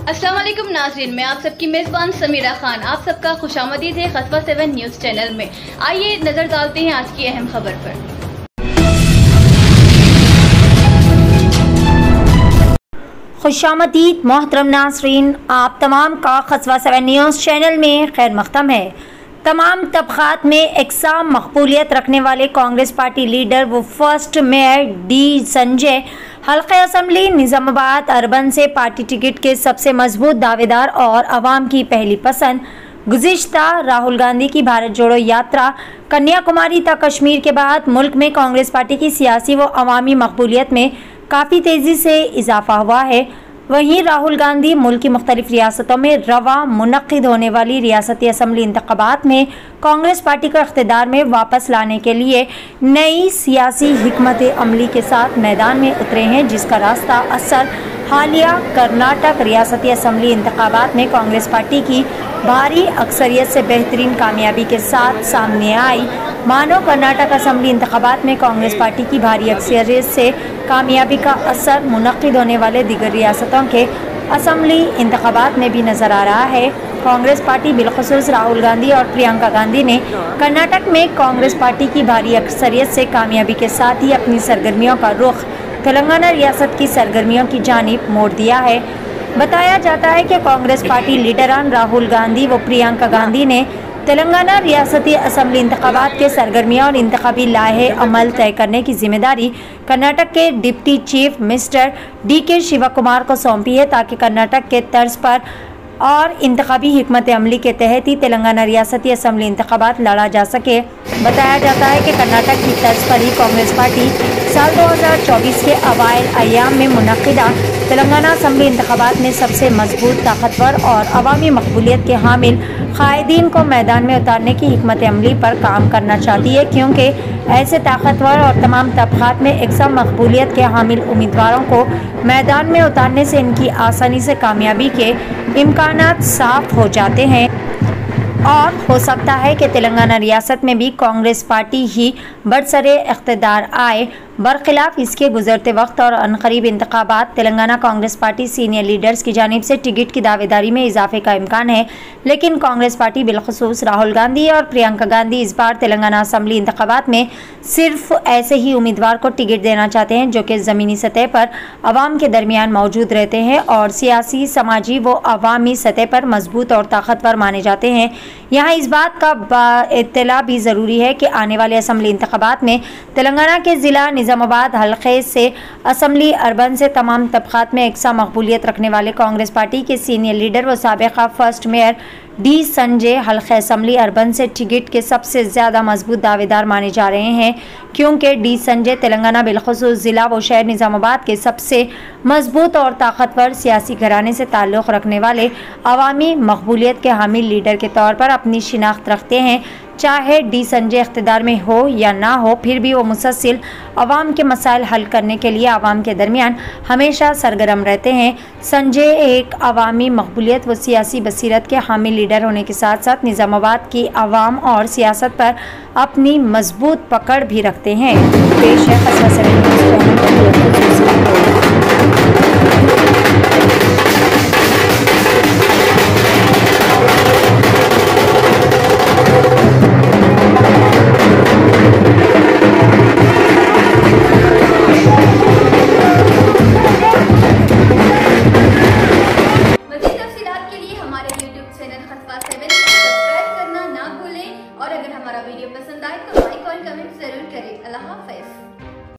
अस्सलाम वालेकुम नाज़रीन, मैं आप सबकी मेज़बान समीरा खान आप सबका खुशामदीद है कस्बा 7 न्यूज़ चैनल में। आइए नज़र डालते हैं आज की अहम खबर पर। खुशामदीद मोहतरम नाज़रीन, आप तमाम का कस्बा 7 न्यूज़ चैनल में खैर मक़दम है। तमाम तबक़ात में एकसाम मकबूलियत रखने वाले कांग्रेस पार्टी लीडर व फर्स्ट मेयर डी संजय हल्क़े असम्बली निज़ामाबाद अर्बन से पार्टी टिकट के सबसे मजबूत दावेदार और आवाम की पहली पसंद। गुज़िश्ता राहुल गांधी की भारत जोड़ो यात्रा कन्याकुमारी तक कश्मीर के बाद मुल्क में कांग्रेस पार्टी की सियासी व अवामी मकबूलियत में काफ़ी तेज़ी से इजाफा हुआ है। वहीं राहुल गांधी मुल्क की मुख्तलिफ रियासतों में रवा मुनक्किद होने वाली रियासती असम्बली इंतखाबात में कांग्रेस पार्टी को इख्तिदार में वापस लाने के लिए नई सियासी हिकमत अमली के साथ मैदान में उतरे हैं, जिसका रास्ता असर हालिया कर्नाटक रियासती असम्बली इंतखाबात में कांग्रेस पार्टी की भारी अक्सरियत से बेहतरीन कामयाबी के साथ सामने आई। मानो कर्नाटक असम्बली इंतखाबात में कांग्रेस पार्टी की भारी अक्सरियत से कामयाबी का असर मुनक्किद होने वाले दीगर रियासतों के असम्बली इंतखाबात में भी नज़र आ रहा है। कांग्रेस पार्टी बिलखुसूस राहुल गांधी और प्रियंका गांधी ने कर्नाटक में कांग्रेस पार्टी की भारी अक्सरियत से कामयाबी के साथ ही अपनी सरगर्मियों का रुख तेलंगाना रियासत की सरगर्मियों की जानिब मोड़ दिया है। बताया जाता है कि कांग्रेस पार्टी लीडरान राहुल गांधी व प्रियंका गांधी ने तेलंगाना रियासती असम्बली इंतखाबात के सरगर्मियाँ और इंतखाबी लाहे अमल तय करने की जिम्मेदारी कर्नाटक के deputy chief minister DK Shivakumar को सौंपी है, ताकि कर्नाटक के तर्ज पर और इंतखाबी हिकमत अमली के तहत ही तेलंगाना रियासती असम्बली इंतखाबात लड़ा जा सके। बताया जाता है कि कर्नाटक की तर्ज पर ही कांग्रेस पार्टी साल 2024 के अवाइल अयाम में मुनक्किदा तेलंगाना असम्बली इंतखाबात में सबसे मजबूत, ताकतवर और अवामी मकबूलियत के हामिल कायदीन को मैदान में उतारने की हिकमत अमली पर काम करना चाहती है, क्योंकि ऐसे ताकतवर और तमाम तबक़ात में एकसम मकबूलियत के हामिल उम्मीदवारों को मैदान में उतारने से इनकी आसानी से कामयाबी के इम्कानात साफ हो जाते हैं और हो सकता है कि तेलंगाना रियासत में भी कांग्रेस पार्टी ही बरसरे इख्तिदार आए। बरखिलाफ इसके गुजरते वक्त और अनकरीब इंतखाबात Telangana Congress party senior leaders की जानिब से टिकट की दावेदारी में इजाफे का इम्कान है, लेकिन कांग्रेस पार्टी बिलखुसूस राहुल गांधी और प्रियंका गांधी इस बार तेलंगाना असम्बली इंतखाबात में सिर्फ ऐसे ही उम्मीदवार को टिकट देना चाहते हैं जो कि ज़मीनी सतह पर आवाम के दरमियान मौजूद रहते हैं और सियासी, समाजी व अवामी सतह पर मजबूत और ताकतवर माने जाते हैं। यहाँ इस बात का इत्तला भी ज़रूरी है कि आने वाले असम्बली इंतखाबात में तेलंगाना के ज़िला निज़ामाबाद हल्के से असम्बली अर्बन से तमाम तबक़ात में एकसा मकबूलियत रखने वाले कांग्रेस पार्टी के सीनियर लीडर व साबिक़ा फर्स्ट मेयर डी संजय हल्के असम्बली अर्बन से टिकट के सबसे ज़्यादा मजबूत दावेदार माने जा रहे हैं, क्योंकि डी संजय तेलंगाना बिलखुसूस ज़िला व शहर निज़ामाबाद के सबसे मजबूत और ताकतवर सियासी घराने से ताल्लुक़ रखने वाले अवामी मकबूलियत के हामिल लीडर के तौर पर अपनी शिनाख्त रखते हैं। चाहे डी संजय इख्तिदार में हो या ना हो, फिर भी वो मुसलसल अवाम के मसाइल हल करने के लिए अवाम के दरमियान हमेशा सरगर्म रहते हैं। संजय एक अवामी मकबूलियत व सियासी बसीरत के हामिल लीडर होने के साथ साथ निज़ामाबाद की अवाम और सियासत पर अपनी मजबूत पकड़ भी रखते हैं। पेश है कस्बा 7 और अगर हमारा वीडियो पसंद आए तो लाइक और कमेंट जरूर करें। अल्लाह हाफ़िज़।